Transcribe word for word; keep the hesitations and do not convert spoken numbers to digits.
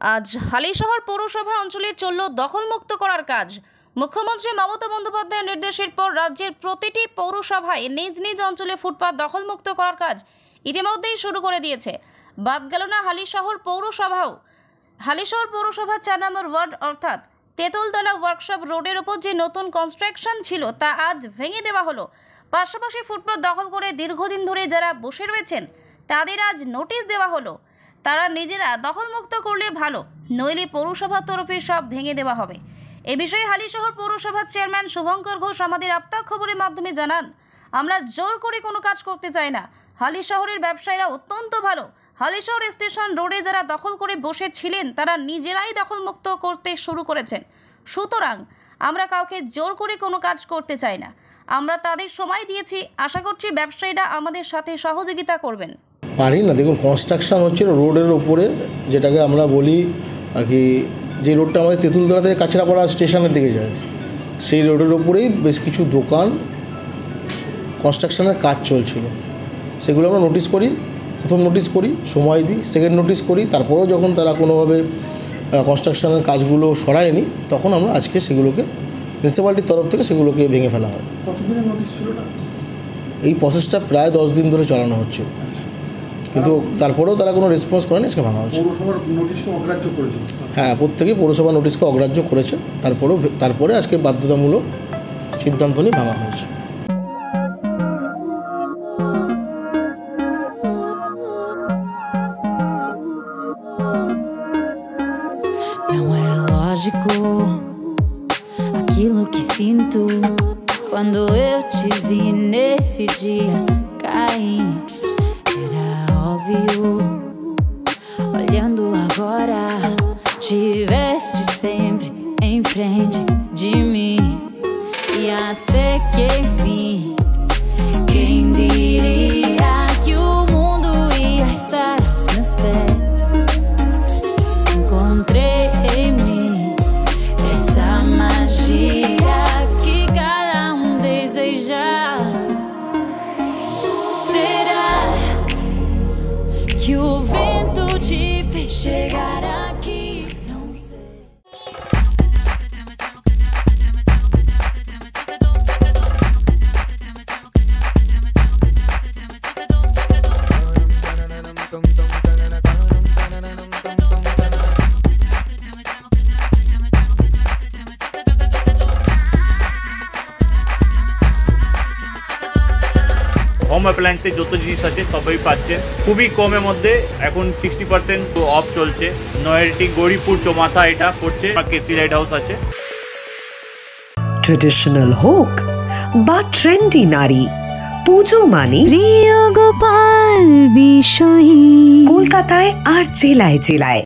আজ হালিশহর পৌরসভা অঞ্চলে চলল দখলমুক্ত করার কাজ। মুখ্যমন্ত্রী মমতা বন্দ্যোপাধ্যায়ের নির্দেশের পর রাজ্যের প্রতিটি পৌরসভায় নিজ নিজ অঞ্চলে ফুটপাত দখলমুক্ত করার কাজ ইতিমধ্যেই শুরু করে দিয়েছে। বাদ গেল না হালিশহর পৌরসভাও। হালিশহর পৌরসভার চার নম্বর ওয়ার্ড অর্থাৎ তেঁতুলতলা ওয়ার্কশপ রোডের ওপর যে নতুন কনস্ট্রাকশন ছিল তা আজ ভেঙে দেওয়া হলো। পাশাপাশি ফুটপাত দখল করে দীর্ঘদিন ধরে যারা বসে রয়েছেন তাদের আজ নোটিশ দেওয়া হলো। তারা নিজেরা দখলমুক্ত করলে ভালো, নইলে পৌরসভার তরফে সব ভেঙে দেওয়া হবে। এ বিষয়ে হালিশহর পৌরসভার চেয়ারম্যান শুভঙ্কর ঘোষ আমাদের আপ্তাক খবরের মাধ্যমে জানান, আমরা জোর করে কোনো কাজ করতে চাই না। হালিশহরের ব্যবসায়ীরা অত্যন্ত ভালো। হালিশহর স্টেশন রোডে যারা দখল করে বসেছিলেন তারা নিজেরাই দখলমুক্ত করতে শুরু করেছেন। সুতরাং আমরা কাউকে জোর করে কোনো কাজ করতে চাই না। আমরা তাদের সময় দিয়েছি, আশা করছি ব্যবসায়ীরা আমাদের সাথে সহযোগিতা করবেন। পারি না, দেখুন কনস্ট্রাকশন হচ্ছিল রোডের ওপরে, যেটাকে আমরা বলি আর কি, যে রোডটা আমাদের তেঁতুলতলা থেকে কাছড়াপাড়া স্টেশনের দিকে যায়, সেই রোডের ওপরেই বেশ কিছু দোকান কনস্ট্রাকশনের কাজ চলছিল। সেগুলো আমরা নোটিশ করি, প্রথম নোটিশ করি, সময় দিই, সেকেন্ড নোটিশ করি, তারপরেও যখন তারা কোনোভাবে কনস্ট্রাকশনের কাজগুলো সরায়নি তখন আমরা আজকে সেগুলোকে মিউনিসিপ্যালিটির তরফ থেকে সেগুলোকে ভেঙে ফেলা হয়। এই প্রসেসটা প্রায় দশ দিন ধরে চালানো হচ্ছে, কিন্তু তারপরেও তারা কোনো রেসপন্স করেনি, আজকে ভাঙা হচ্ছে। হ্যাঁ, প্রত্যেকেই পৌরসভা নোটিশকে অগ্রাহ্য করেছে, তারপরেও তারপরে আজকে বাধ্যতামূলক সিদ্ধান্ত নিয়ে ভাঙা হয়েছে। Não é lógico aquilo que sinto quando eu te vi nesse dia cair. Era óbvio, olhando agora, tiveste sempre em frente de mim. E até que enfim, quem diria que o mundo ia estar aos meus pés? Encontrei em mim essa magia que cada um deseja. Será que o vento te fez chegar aqui? Não sei. Home অ্যাপ্লায়েন্সের যত জিনিস আছে সবই পাচ্ছেন খুবই কমের মধ্যে। এখন সিক্সটি পার্সেন্ট অফ চলছে। নয়ারটি গৌরীপুর চৌমাথা এটা পড়ছে, কেসি লাইট হাউস আছে। ট্রেডিশনাল হোক বা ট্রেন্ডি নারী, পুজো মানে প্রিয় গোপাল বিষয়ী। কলকাতায় আর জেলায় জেলায়